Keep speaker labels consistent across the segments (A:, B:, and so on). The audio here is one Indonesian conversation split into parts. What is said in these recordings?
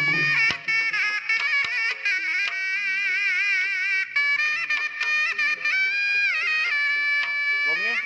A: Gongnya.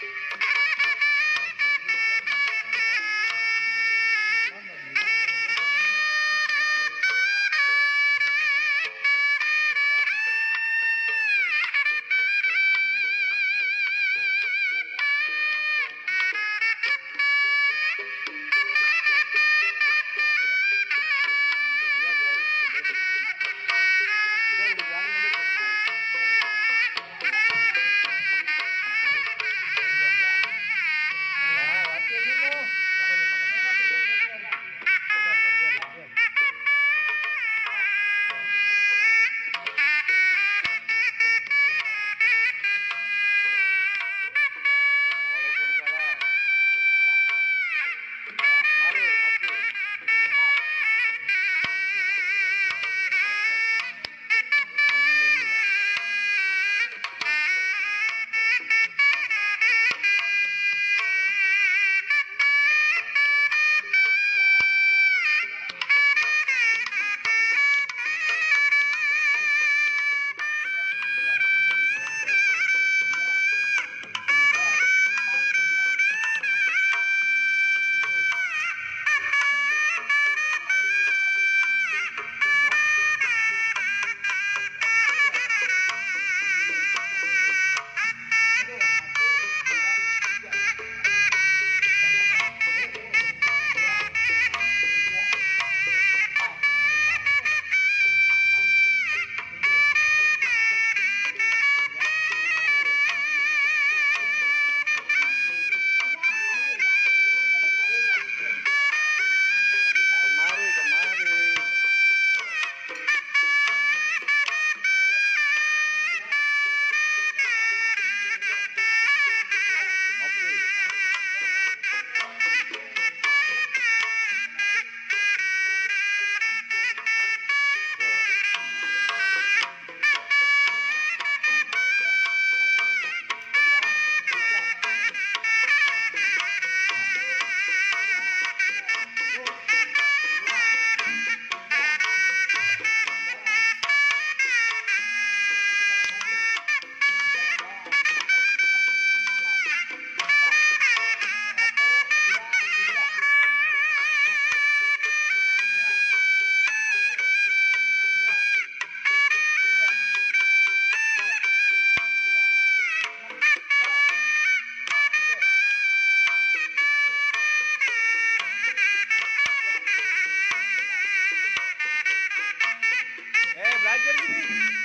A: Belajar sini.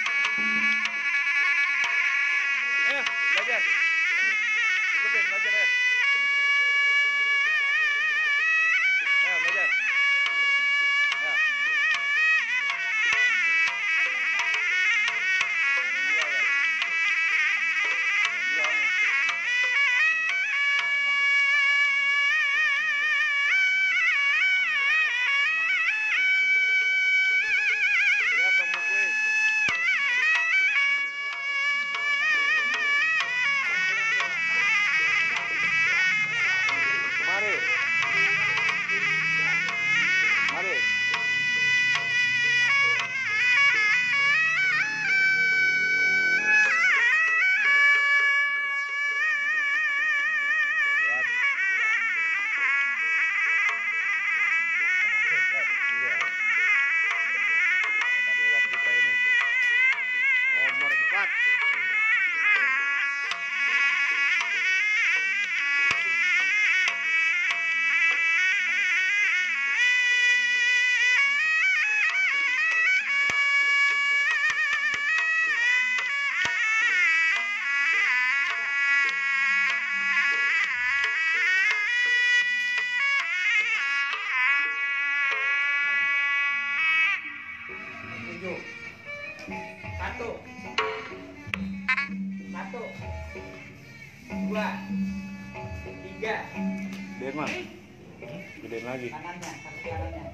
A: Ayo, belajar. Ikutin belajar ya. Ayo, belajar. Ya. Satu, dua, tiga.
B: Gedein mah. Gedein lagi.
A: Kanannya, satu kanannya.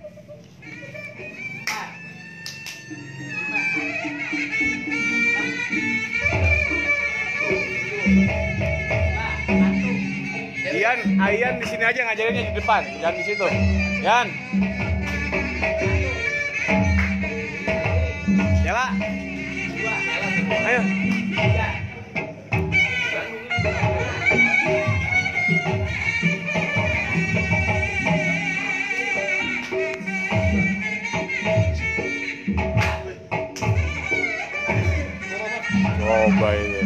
A: 4, 5, 6, 7, 8, 9, 10.
B: Ian di sini aja ngajarinnya di depan, jangan di situ. Ian. Ayo.
A: Tiga.
B: Coba itu.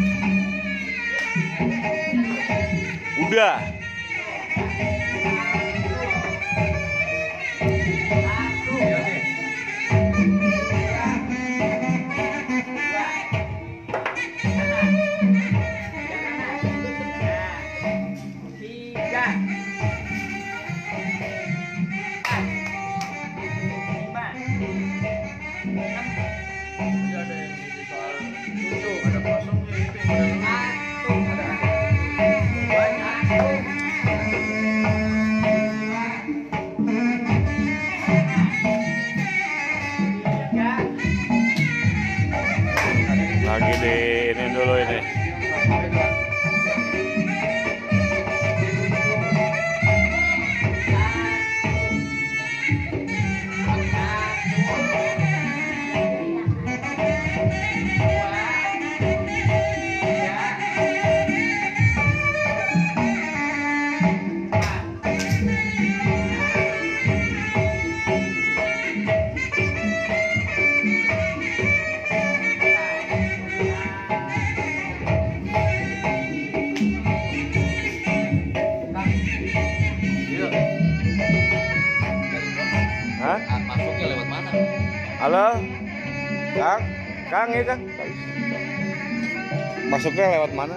B: Udah. Lagi di ini dulu ini. Hah?
C: Masuknya lewat mana?
B: Halo? Kang? Kang ya Kang? Masuknya lewat mana?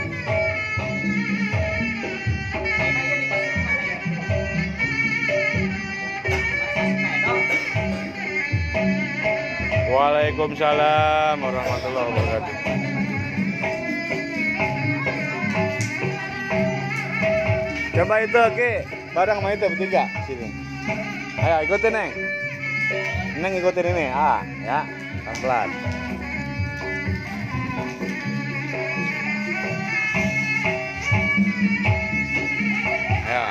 B: Waalaikumsalam warahmatullahi wabarakatuh. Coba itu, Ki. Bareng sama itu bertiga sini. Ayo ikutin, Neng. Neng ikutin ini. Ah, ya. Pelan-pelan. Ayo.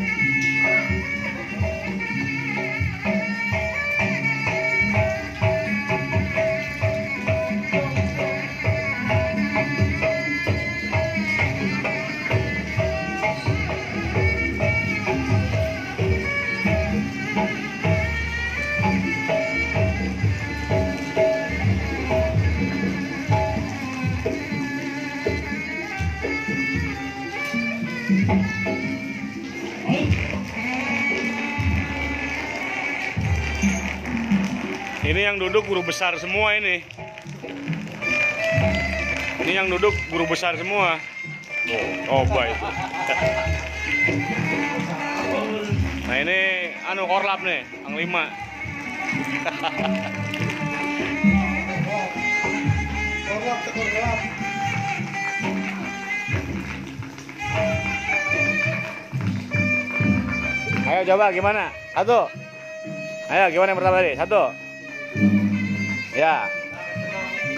B: Ini yang duduk guru besar semua ini. Ini yang duduk guru besar semua. Oh baik. Nah ini anu korlap nih, yang 5. Ayo coba gimana? 1. Ayo gimana yang pertama tadi? 1. Ya. 2.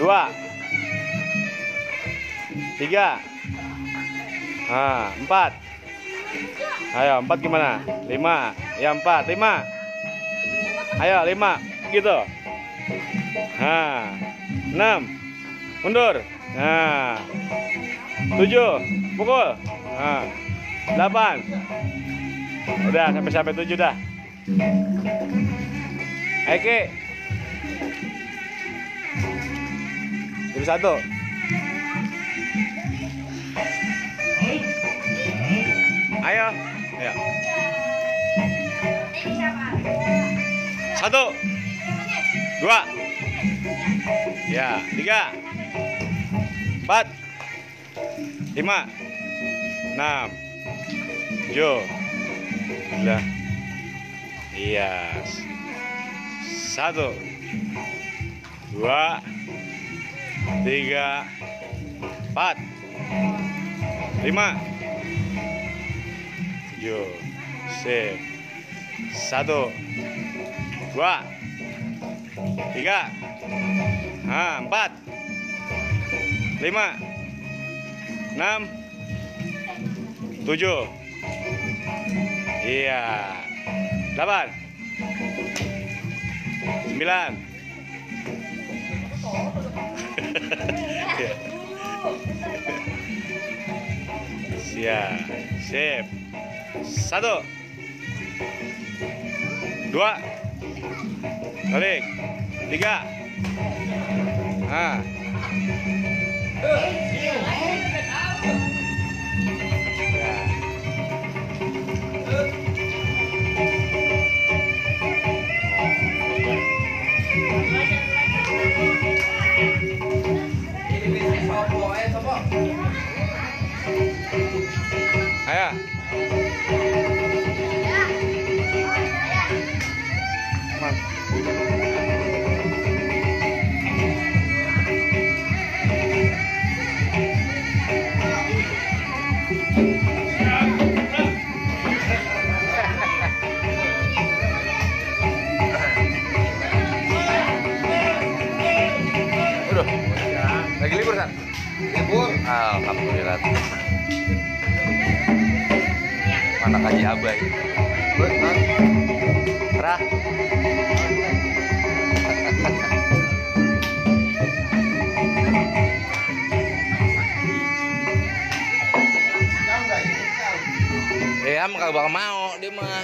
B: 3. Nah, 4. Ayo 4 gimana? 5. Ya 4. 5. Ayo 5. Gitu. Nah. 6. Mundur. Nah. 7. Pukul. Nah. 8. Udah sampai 7 dah. Oke. Jadi 1. Ayo. Ya. 1. 2. Ya, 3. 4. 5. 6. 7. Udah. Iya. 1. 2. 3. 4. 5. 7. Sip. 1. 2. 3. 4. 5. 6. 7. Iya. 8. 9. Siap. Sip. 1 2 balik 3 nah. Ayo. Udah. Lagi libur kan? Libur. Alhamdulillah. Anak Haji Abai. Rah. Ya, kagak bakal mau dia mah.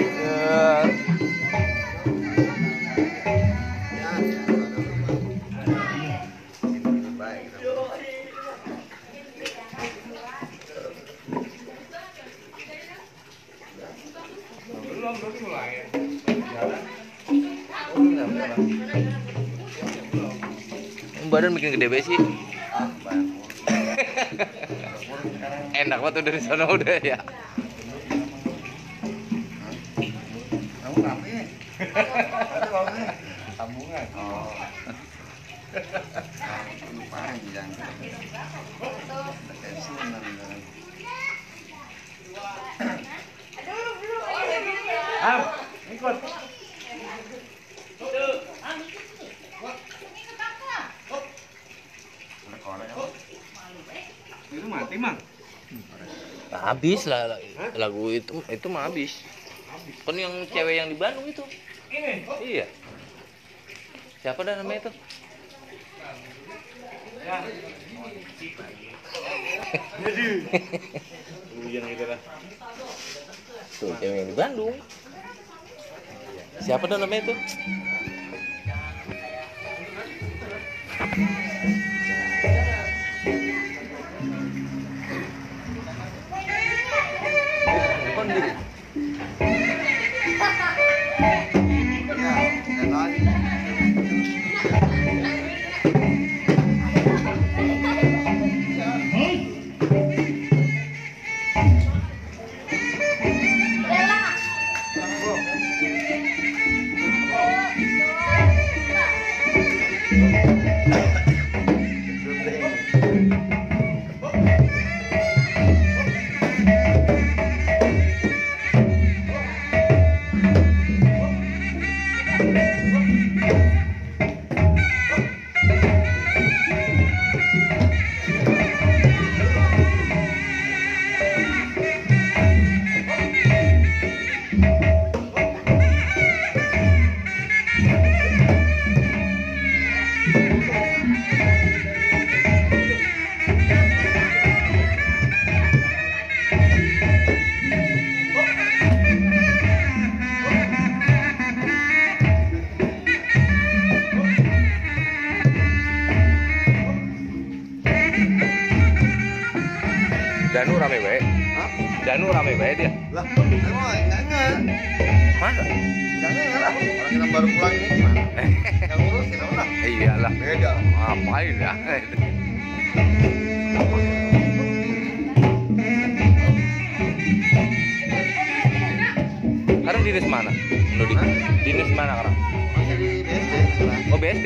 B: Belum mulai. Badan bikin gede banget sih. Enak banget tuh dari sana udah ya.
C: Kamu ngapain? Sambungan. Oh. Panjang.
B: Ikut. Itu mati, Mang.
D: Habis lah lagu itu mah habis. Kan yang cewek yang di Bandung itu.
B: Ini.
D: Iya. Siapa dah namanya itu?
B: Ya. Jadi. Hujan gitu lah.
D: Tuh cewek yang di Bandung. Siapa dah namanya itu? Bukan diri.
B: Danu rame bae.
C: Hah?
B: Danu rame bae dia.
C: Lah, emang enggak.
B: Masa?
C: Enggak lah. Orang kita baru pulang ini gimana? Yang ngurusin apa lah?
B: Iyalah.
C: Beda.
B: Ngapain ya? Sekarang dinas mana? Nudi. Dinas mana sekarang?
C: Masih di BSD.
B: Oh, BSD.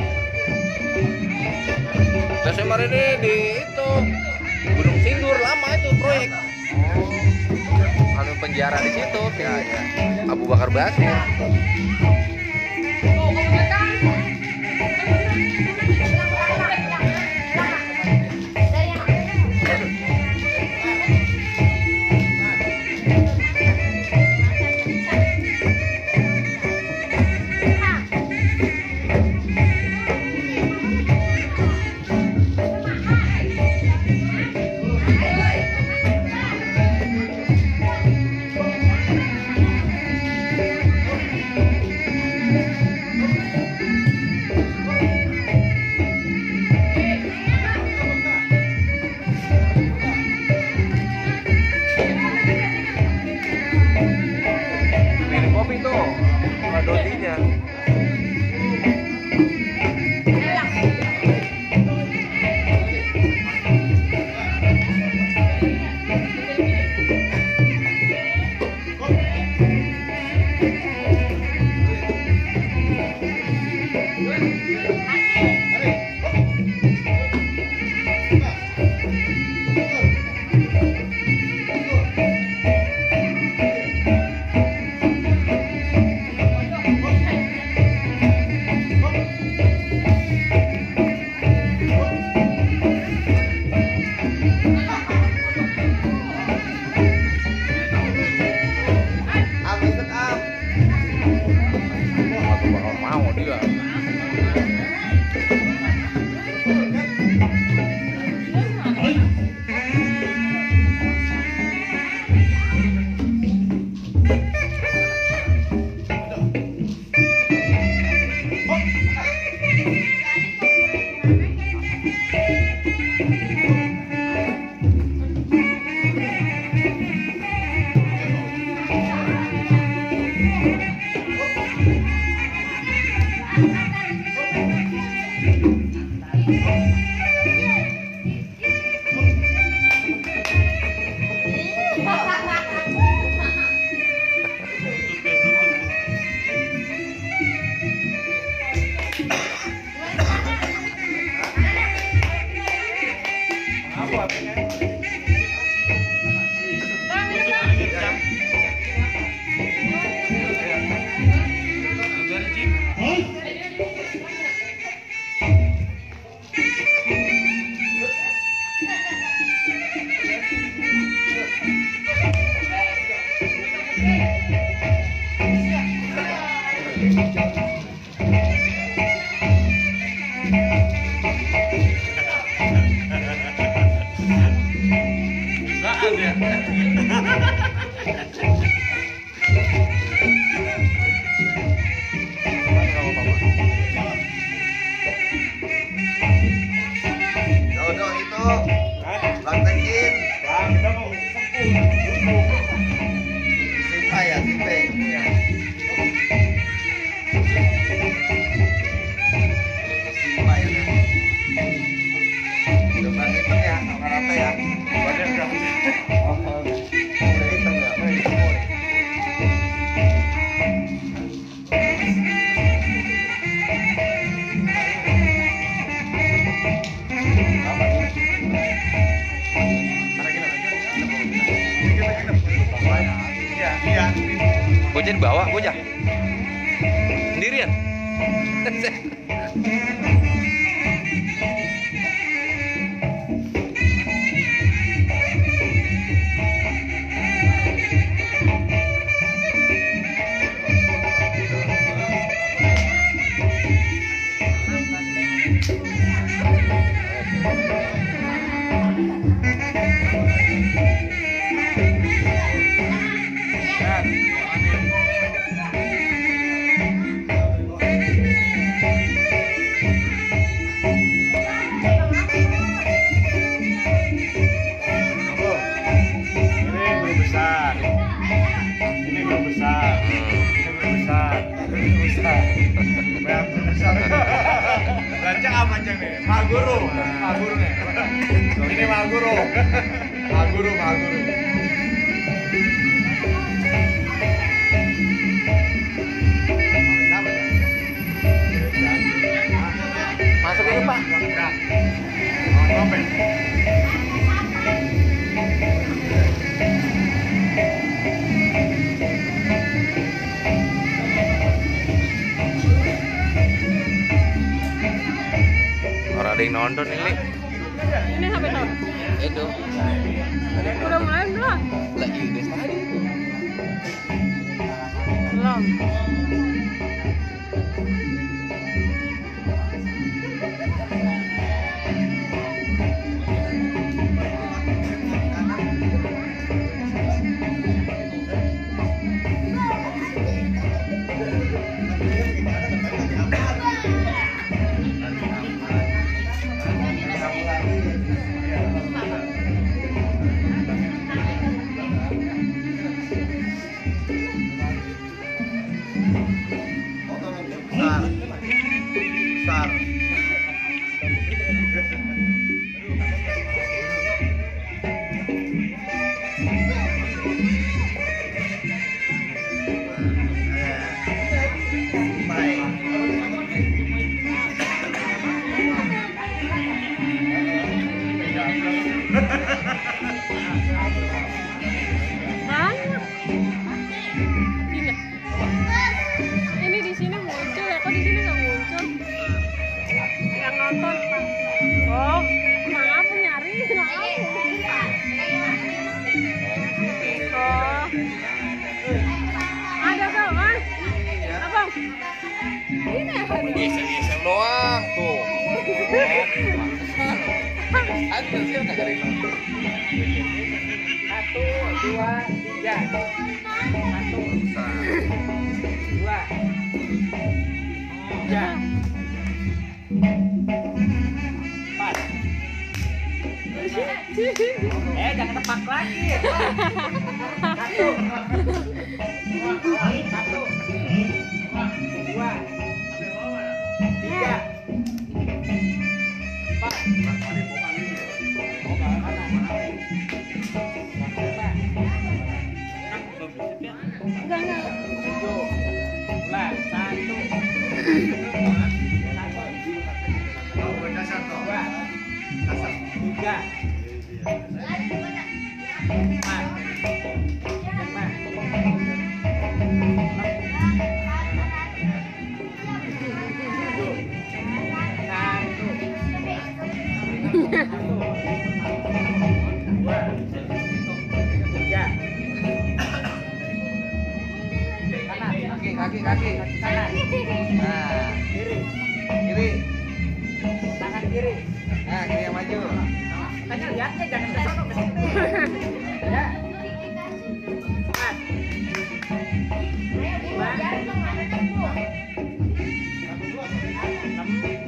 B: Saya kemarin ini di itu Gunung Sindur, lama itu proyek. Anu penjara di situ, ya. Abu Bakar Basir.
D: sama Dodinya. Aku bakal mau dia.
C: Dodo itu praktekin. Simpai ya, simpai. Simpai ya. Coba hitam ya, sama rata ya. Badan udah hitam ya.
D: Bocah dibawa, bocah. Sendirian.
B: Rancang apa aja nih? Maguru nih. Ini Maguru.
D: Masuk ini, Pak. Orang ada yang nonton ini.
E: Ini sampai tahu.
D: Itu.
E: Udah mulai belum?
D: Lagi udah tadi.
E: Belum.
A: Satu, dua, tiga. Satu, dua, tiga, empat. Jangan tepak lagi. Satu, dua, tiga, empat.
E: Enggak.
A: Tujuh, belas, satu, dua, tiga, empat, lima, tujuh, satu, dua, tiga. Kaki kanan. Nah, kiri. Tangan kiri. Nah, kiri yang maju. Makanya lihatnya jangan ke sono ke situ. Ya. Empat. Lima. Enam.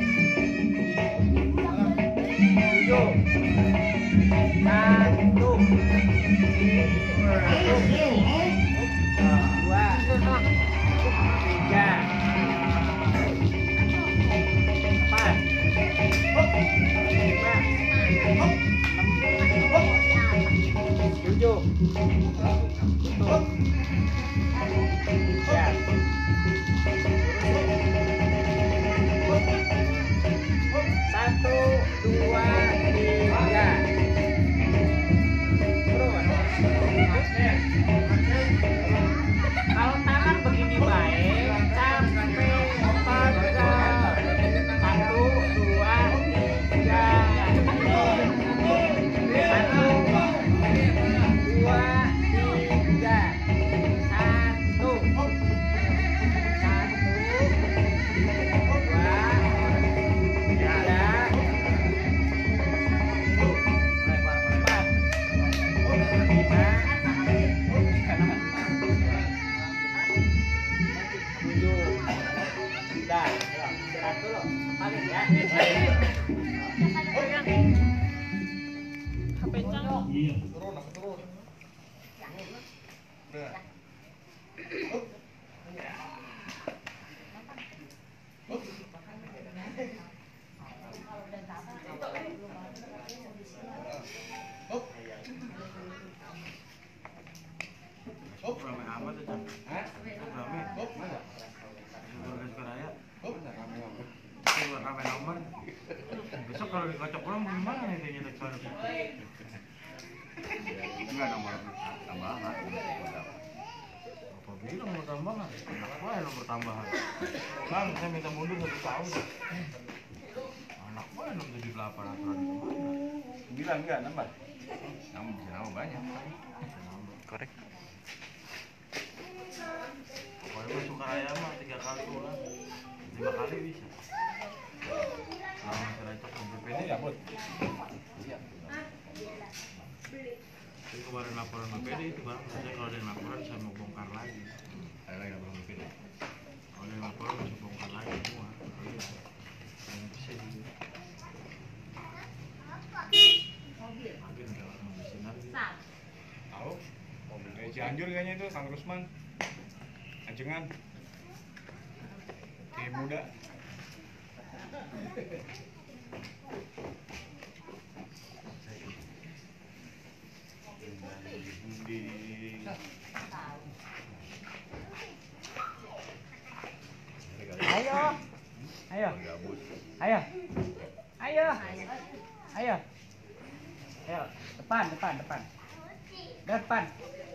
A: Tujuh. Satu. Dua. Tiga, empat, lima, enam, tujuh, tiga, satu, dua, tiga. Kalau tangan begini baik sampai pegel. Satu, dua, tiga. Satu, dua, tiga. Satu, dua, tiga, empat, lima, tujuh. Udah, istirahat dulu. Paling ya.
E: Kepencang.
C: Turun. Udah.
B: Rame amat itu. Hah? Rame. Mana? Raya. Rame nomor. Besok kalau dikocok ulang gimana nih nyetek suara? Enggak nomor tambahan. Apa bilang mau tambahan? Apa ya nomor tambahan? Bang, saya minta mundur 1 tahun. Anak gua 678 aturan kemana? 9 enggak nambah? Nambah banyak.
D: Korek.
B: Pokoknya gue suka raya mah 3 kali pulang, 5 kali bisa. Kalau masih lecok sampai PPD ya bud. Iya. Jadi kemarin laporan PPD itu bang, saya kalau ada laporan saya mau bongkar lagi. Saya lagi laporan PPD. Kalau ada laporan saya bongkar lagi semua. Yang bisa juga. Agen nggak mau bersinar gitu. Tahu? Mobil kayak Cianjur kayaknya itu Kang Rusman. Ajengan. Kayak muda. Di
A: Ayo. Depan.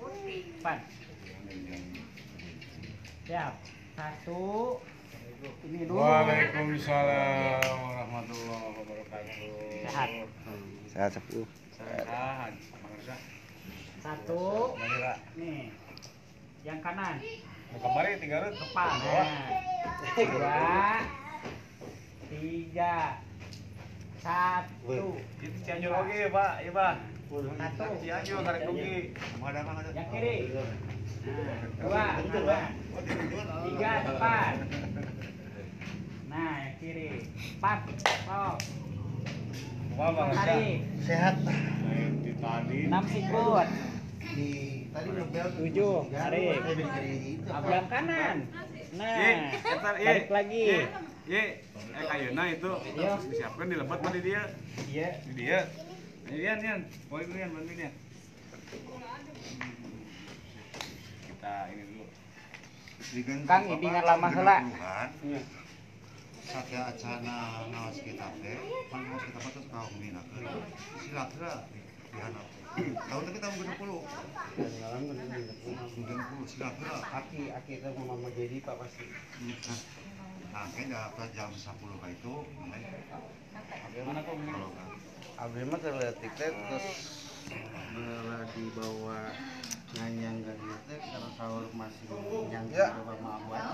A: Siap. Satu. Ini dulu.
B: Waalaikumsalam warahmatullahi wabarakatuh.
A: Sehat.
F: Sehat sepuh.
B: Sehat. Mangsah.
A: Satu. Nih. Yang kanan.
B: Kemarin 3 rut.
A: Depan. Nah. 2, 3, Satu.
B: Itu Cianjur oke, Pak. Iya, Pak.
A: Satu.
B: Cianjur tarik rugi.
A: Yang kiri. Dua. Nah. Tiga depan. Nah, yang kiri. Empat. Stop. Tarik.
C: Sehat.
A: Enam sikut.
C: Tadi udah bel
A: 7. Tarik. Abang kanan. Nah, tarik lagi.
B: Ye, kayuna itu
A: Iya.
B: disiapkan dilebat mah di dia.
A: Iya.
B: Di dia. Yan. Poin dulu Yan, bantuin ya. Kita ini dulu.
A: Kang ibingan lama heula.
C: Satya acana ngawas kita teh, pan ngawas kita patut kau minakeun. Silatura dihanap. Tahun teh kita mau 20. Mungkin silatura. Aki itu mama jadi Pak pasti. Nah, kayaknya dapat jam 10 kayak itu.
A: Mana kok?
C: Abdi mah terletik teh terus dibawa nganyang ke dia teh karena sahur masih nyangka coba mau aja.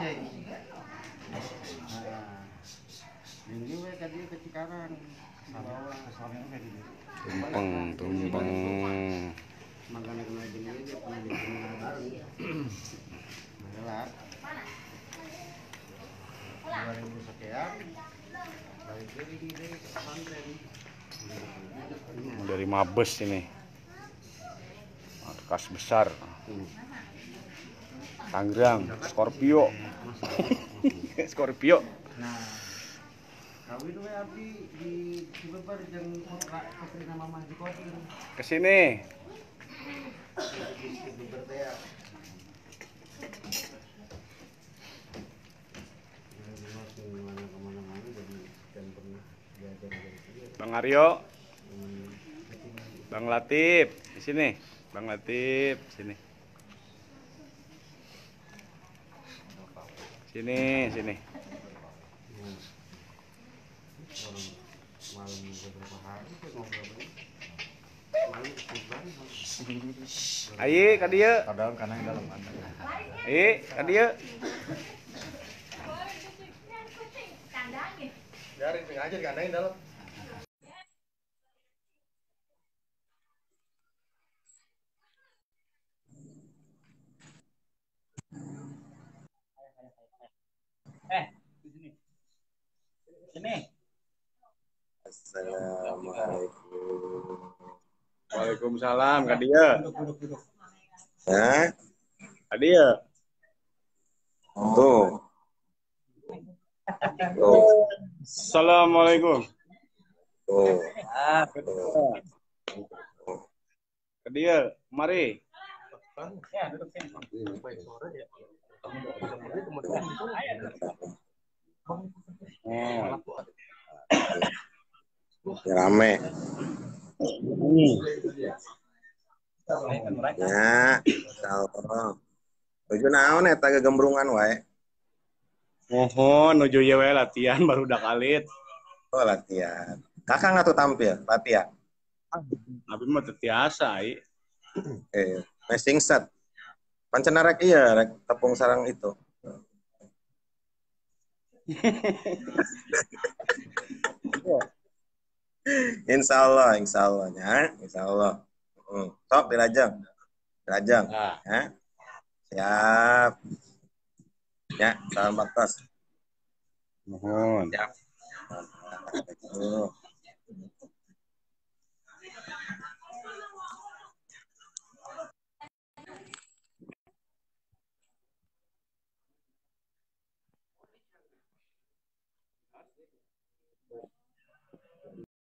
C: Nah, ini we ka dia ke Cikarang. Sabawa kesalnya ke dia.
D: Tumpeng.
C: Makanya kena gini dia pernah bikin bareng. Berat. 2000 sekian. Balik lagi di pesantren.
F: Dari Mabes ini, markas besar Tangerang, Scorpio. Scorpio.
C: Nah, kawin we abdi di Cilebar jeung putri nama Mahdi Kodir.
F: Kesini.
C: Di Cilebar teh ya. Kemana-mana jadi dan pernah diajar dari dia.
F: Bang Aryo, Bang Latif, di sini. Bang Latif, sini. Sini.
C: Malam beberapa hari saya ngobrol ini. Malam sebulan.
F: Ayo, ka dieu.
C: Padahal karena yang dalam ada.
F: Ka dieu.
C: Biarin aja dikandain dalam.
A: Di sini. Sini.
C: Assalamualaikum.
F: Waalaikumsalam, ka dieu.
A: Duduk.
C: Hah?
F: Ka dieu.
C: Tuh. Tuh.
F: Assalamualaikum.
C: Tuh.
F: Ka dieu, mari.
A: Ya, duduk sini.
C: Rame. Ya, insyaallah. Tujuh naon eta gegembrungan wae.
F: Mohon nuju ye we latihan baru dak alit.
C: Oh, latihan. Kakak nggak tuh tampil latihan.
F: Abi mah teu tiasa ai.
C: Messing set. Pancen rek iya, rek tepung sarang itu. Insyaallah nya, insyaallah. Sok dirajang. Ya. Siap. Ya, salam batas.
F: Mohon.
C: Siap.